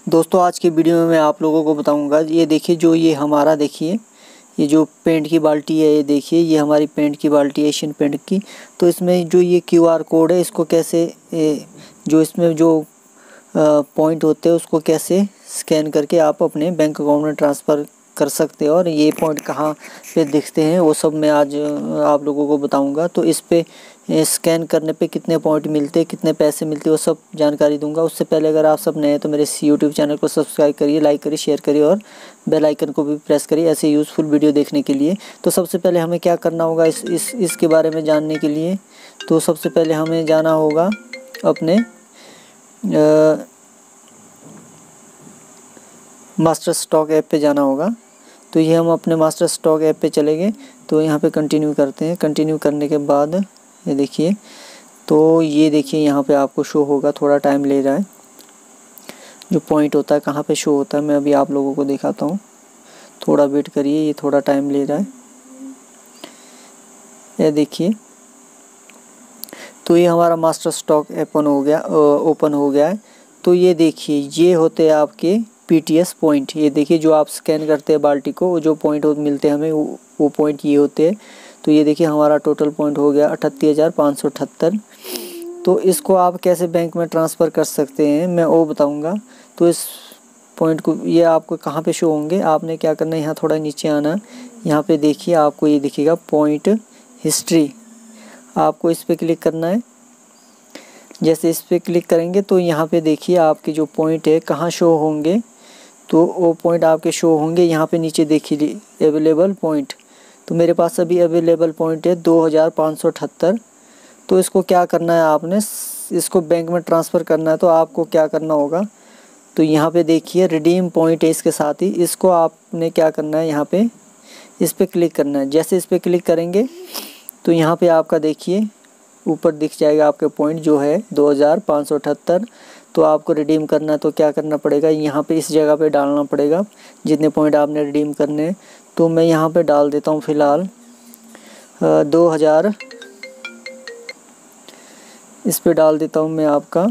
दोस्तों आज के वीडियो में मैं आप लोगों को बताऊंगा। ये देखिए, जो ये हमारा देखिए, ये जो पेंट की बाल्टी है, ये देखिए ये हमारी पेंट की बाल्टी है एशियन पेंट की। तो इसमें जो ये क्यूआर कोड है, इसको कैसे जो इसमें जो पॉइंट होते हैं उसको कैसे स्कैन करके आप अपने बैंक अकाउंट में ट्रांसफ़र कर सकते हो, और ये पॉइंट कहाँ पे दिखते हैं वो सब मैं आज आप लोगों को बताऊंगा। तो इस पे स्कैन करने पे कितने पॉइंट मिलते हैं, कितने पैसे मिलते हैं, वो सब जानकारी दूंगा। उससे पहले अगर आप सब नए हैं तो मेरे यूट्यूब चैनल को सब्सक्राइब करिए, लाइक करिए, शेयर करिए और बेल आइकन को भी प्रेस करिए ऐसे यूज़फुल वीडियो देखने के लिए। तो सबसे पहले हमें क्या करना होगा इसके बारे में जानने के लिए। तो सबसे पहले हमें जाना होगा अपने मास्टर स्टॉक ऐप पे जाना होगा। तो ये हम अपने मास्टर स्टॉक ऐप पे चले गए। तो यहाँ पे कंटिन्यू करते हैं। कंटिन्यू करने के बाद ये देखिए, तो ये देखिए यहाँ पे आपको शो होगा, थोड़ा टाइम ले रहा है। जो पॉइंट होता है कहाँ पे शो होता है मैं अभी आप लोगों को दिखाता हूँ, थोड़ा वेट करिए, ये थोड़ा टाइम ले रहा है। ये देखिए, तो ये हमारा मास्टर स्टॉक ओपन हो गया है। तो ये देखिए, ये होते हैं आपके पीटीएस पॉइंट। ये देखिए, जो आप स्कैन करते हैं बाल्टी को, जो पॉइंट मिलते हैं हमें, वो पॉइंट ये होते हैं। तो ये देखिए हमारा टोटल पॉइंट हो गया 38,578। तो इसको आप कैसे बैंक में ट्रांसफ़र कर सकते हैं मैं वो बताऊंगा। तो इस पॉइंट को, ये आपको कहाँ पे शो होंगे, आपने क्या करना है, यहाँ थोड़ा नीचे आना। यहाँ पे देखिए आपको ये दिखेगा पॉइंट हिस्ट्री, आपको इस पर क्लिक करना है। जैसे इस पर क्लिक करेंगे तो यहाँ पे देखिए आपके जो पॉइंट है कहाँ शो होंगे। तो वो पॉइंट आपके शो होंगे यहाँ पे नीचे देखिए अवेलेबल पॉइंट। तो मेरे पास अभी अवेलेबल पॉइंट है 2,578। तो इसको क्या करना है, आपने इसको बैंक में ट्रांसफ़र करना है। तो आपको क्या करना होगा, तो यहाँ पे देखिए रिडीम पॉइंट है इसके साथ ही, इसको आपने क्या करना है, यहाँ पे इस पर क्लिक करना है। जैसे इस पर क्लिक करेंगे तो यहाँ पे आपका देखिए ऊपर दिख जाएगा आपके पॉइंट जो है 2,578। तो आपको रिडीम करना है तो क्या करना पड़ेगा, यहाँ पे इस जगह पे डालना पड़ेगा जितने पॉइंट आपने रिडीम करने हैं। तो मैं यहाँ पे डाल देता हूँ फ़िलहाल 2,000, इस पे डाल देता हूँ मैं आपका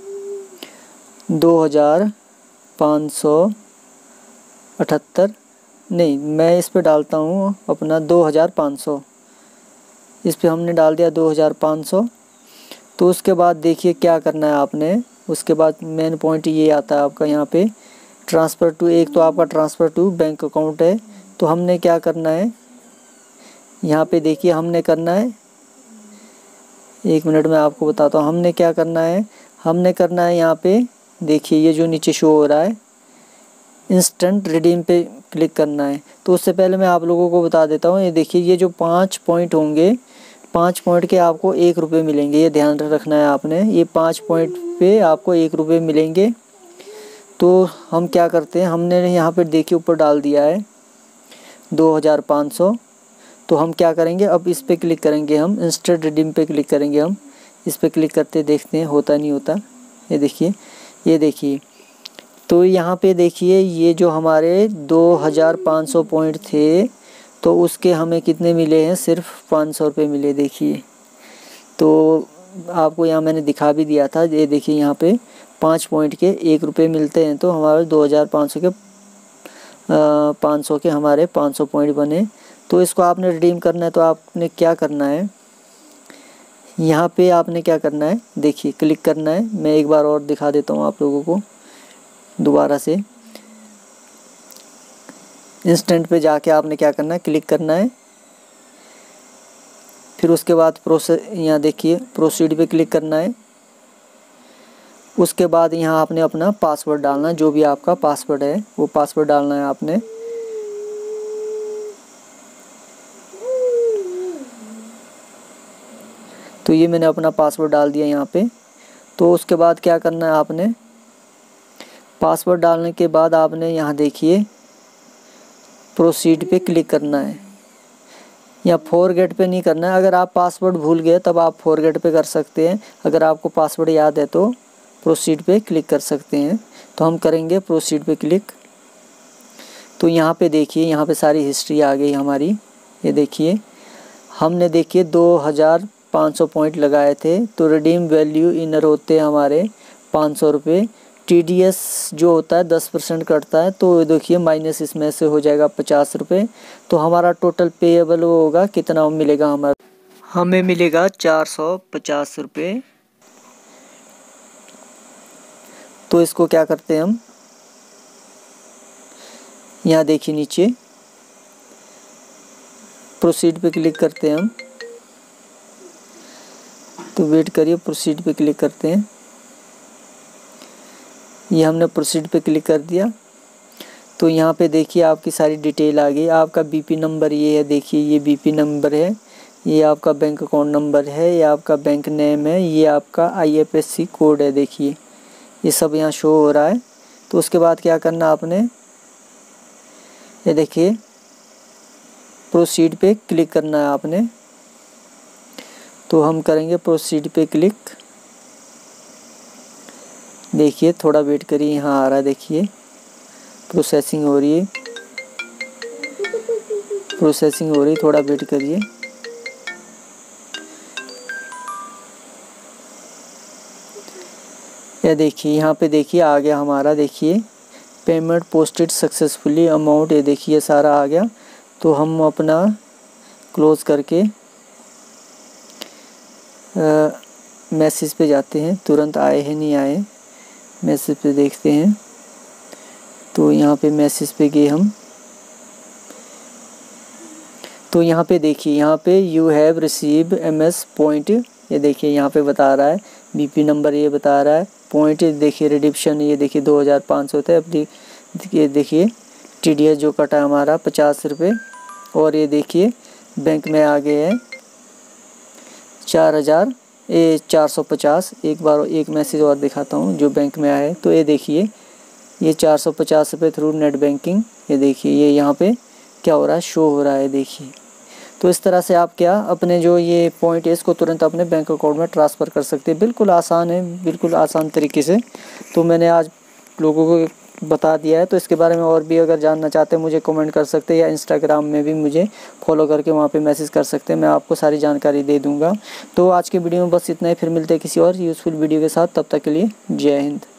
2,578। नहीं, मैं इस पे डालता हूँ अपना 2,500। इस पे हमने डाल दिया 2,500। तो उसके बाद देखिए क्या करना है आपने। उसके बाद मेन पॉइंट ये आता है आपका यहाँ पे ट्रांसफ़र टू, एक तो आपका ट्रांसफ़र टू बैंक अकाउंट है। तो हमने क्या करना है, यहाँ पे देखिए हमने करना है, एक मिनट में आपको बताता हूँ हमने क्या करना है। हमने करना है यहाँ पे देखिए, ये जो नीचे शो हो रहा है इंस्टेंट रिडीम पे क्लिक करना है। तो उससे पहले मैं आप लोगों को बता देता हूँ, ये देखिए ये जो 5 पॉइंट होंगे, 5 पॉइंट के आपको 1 रुपये मिलेंगे, ये ध्यान रखना है आपने। ये 5 पॉइंट पे आपको 1 रुपये मिलेंगे। तो हम क्या करते हैं, हमने यहाँ पर देखिए ऊपर डाल दिया है 2,500। तो हम क्या करेंगे, अब इस पर क्लिक करेंगे, हम इंस्टेंट रिडीम पे क्लिक करेंगे। हम इस पर क्लिक करते देखते हैं होता नहीं होता। ये देखिए, ये देखिए, तो यहाँ पे देखिए ये जो हमारे 2,500 पॉइंट थे तो उसके हमें कितने मिले हैं, सिर्फ 500 रुपये मिले। देखिए, तो आपको यहाँ मैंने दिखा भी दिया था, ये देखिए यहाँ पे 5 पॉइंट के 1 रुपये मिलते हैं। तो हमारे 2,500 के हमारे 500 पॉइंट बने। तो इसको आपने रिडीम करना है तो आपने क्या करना है, यहाँ पे आपने क्या करना है, देखिए क्लिक करना है। मैं एक बार और दिखा देता हूँ आप लोगों को दोबारा से। इंस्टेंट पे जाके आपने क्या करना है, क्लिक करना है। फिर उसके बाद यहाँ देखिए प्रोसीड पे क्लिक करना है। उसके बाद यहाँ आपने अपना पासवर्ड डालना है, जो भी आपका पासवर्ड है वो पासवर्ड डालना है आपने। तो ये मैंने अपना पासवर्ड डाल दिया यहाँ पे। तो उसके बाद क्या करना है, आपने पासवर्ड डालने के बाद आपने यहाँ देखिए प्रोसीड पे क्लिक करना है। या फॉरगेट पे नहीं करना है। अगर आप पासवर्ड भूल गए तब आप फॉरगेट पे कर सकते हैं, अगर आपको पासवर्ड याद है तो प्रोसीड पे क्लिक कर सकते हैं। तो हम करेंगे प्रोसीड पे क्लिक। तो यहाँ पे देखिए, यहाँ पे सारी हिस्ट्री आ गई हमारी। ये देखिए हमने देखिए 2,500 पॉइंट लगाए थे। तो रिडीम वैल्यू इनर होते हमारे 500 रुपये। TDS जो होता है 10% कटता है, तो देखिए माइनस इसमें से हो जाएगा 50 रुपये। तो हमारा टोटल पेएबल वो होगा कितना मिलेगा, हमें मिलेगा 450 रुपये। तो इसको क्या करते हैं हम, यहाँ देखिए नीचे प्रोसीड पे क्लिक करते हैं हम। तो वेट करिए, प्रोसीड पे क्लिक करते हैं। ये हमने प्रोसीड पे क्लिक कर दिया। तो यहाँ पे देखिए आपकी सारी डिटेल आ गई। आपका BP नंबर ये है, देखिए ये BP नंबर है, ये आपका बैंक अकाउंट नंबर है, ये आपका बैंक नेम है, ये आपका IFSC कोड है, देखिए ये सब यहाँ शो हो रहा है। तो उसके बाद क्या करना आपने, ये देखिए प्रोसीड पे क्लिक करना है आपने। तो हम करेंगे प्रोसीड पे क्लिक। देखिए थोड़ा वेट करिए, यहाँ आ रहा है, देखिए प्रोसेसिंग हो रही है, प्रोसेसिंग हो रही है, थोड़ा वेट करिए। ये देखिए यहाँ पे देखिए आ गया हमारा, देखिए पेमेंट पोस्टेड सक्सेसफुली अमाउंट, ये देखिए सारा आ गया। तो हम अपना क्लोज करके मैसेज पे जाते हैं, तुरंत आए हैं नहीं आए, मैसेज पे देखते हैं। तो यहाँ पे मैसेज पे गए हम। तो यहाँ पे देखिए, यहाँ पे you have receive MS point, ये देखिए यहाँ पे बता रहा है, BP नंबर ये बता रहा है, पॉइंट देखिए रिडिप्शन ये देखिए 2500 होता है। अब ये देखिए TDS जो कटा हमारा 50 रुपये, और ये देखिए बैंक में आ गए हैं 450। एक बार एक मैसेज और दिखाता हूँ जो बैंक में आया है। तो ये देखिए ये 450 रुपये थ्रू नेट बैंकिंग, ये देखिए ये यहाँ पे क्या हो रहा है, शो हो रहा है, देखिए। तो इस तरह से आप क्या अपने जो ये पॉइंट है इसको तुरंत अपने बैंक अकाउंट में ट्रांसफ़र कर सकते हैं। बिल्कुल आसान है, बिल्कुल आसान तरीके से। तो मैंने आज लोगों को बता दिया है। तो इसके बारे में और भी अगर जानना चाहते हैं मुझे कमेंट कर सकते हैं, या इंस्टाग्राम में भी मुझे फॉलो करके वहाँ पे मैसेज कर सकते हैं, मैं आपको सारी जानकारी दे दूँगा। तो आज के वीडियो में बस इतना ही, फिर मिलते हैं किसी और यूज़फुल वीडियो के साथ। तब तक के लिए जय हिंद।